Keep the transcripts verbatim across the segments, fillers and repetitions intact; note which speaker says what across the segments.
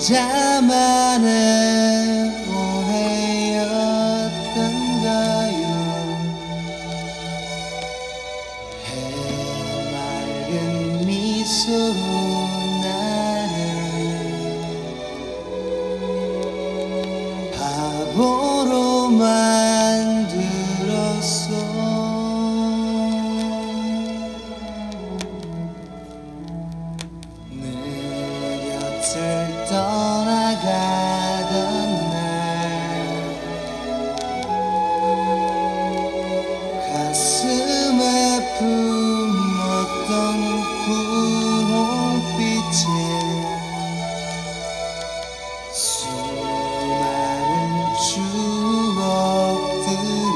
Speaker 1: 혼자만의 오해였던가요. 해맑은 미소로 나를 바보로 만들었어. 내 곁을 떠나가던 날 가슴에 품었던 분홍빛에 수많은 추억들이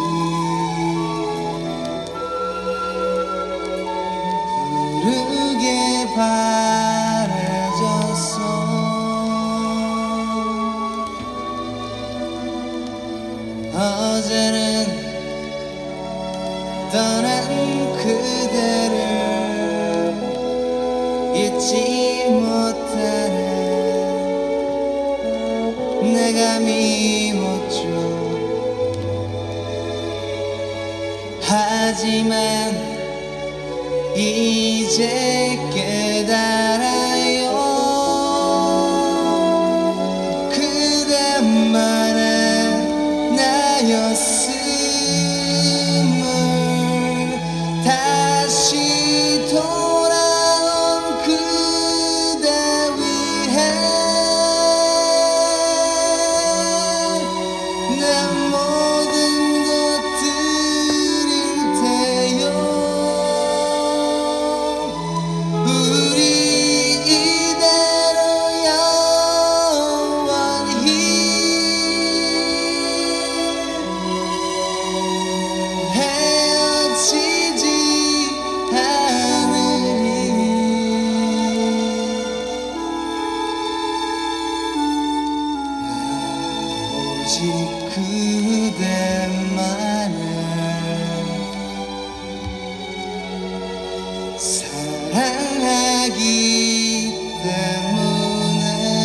Speaker 1: 부르게 바래졌어. 어제는 떠난 그대를 잊지 못하네. 내가 미웠죠. 하지만 이제 깨달아요. 그대만의 나였음을. 다시 돌아온 그대 위해 내 모든 것 드릴 테요. 우리 이대로 영원히 헤어지지 않으리. 오직 그대만을 사랑하기 때문에.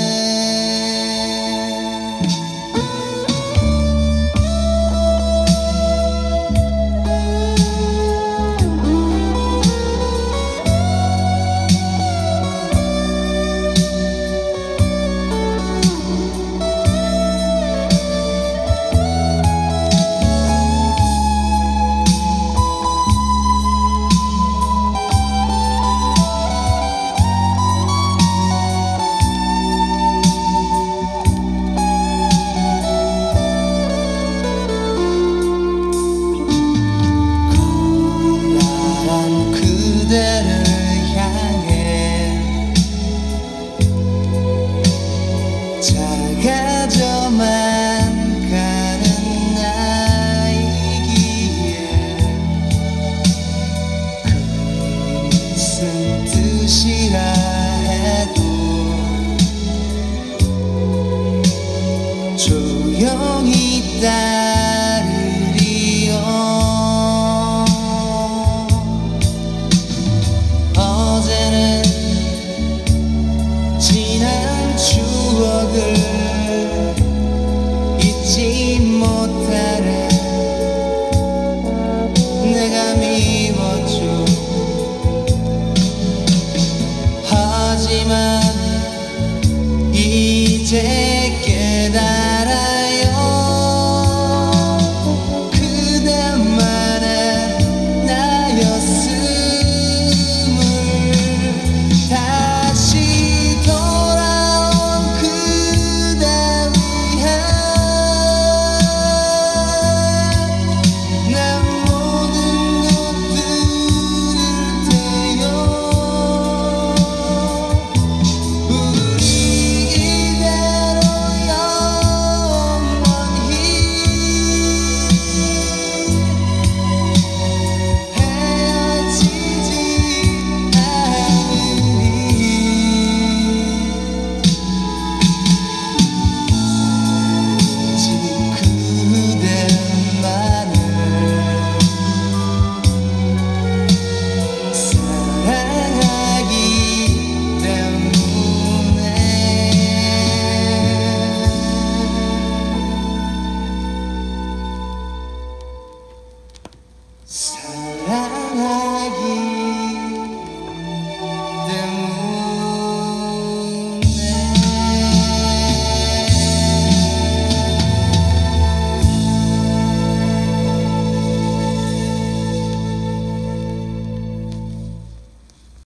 Speaker 1: 그대를 향해 작아져만 가는 나이기에 그 무슨 뜻이라 해도 조용히 따르리요. 어제는 지난 추억을 잊지 못하네. 내가 미웠죠. 하지만 이제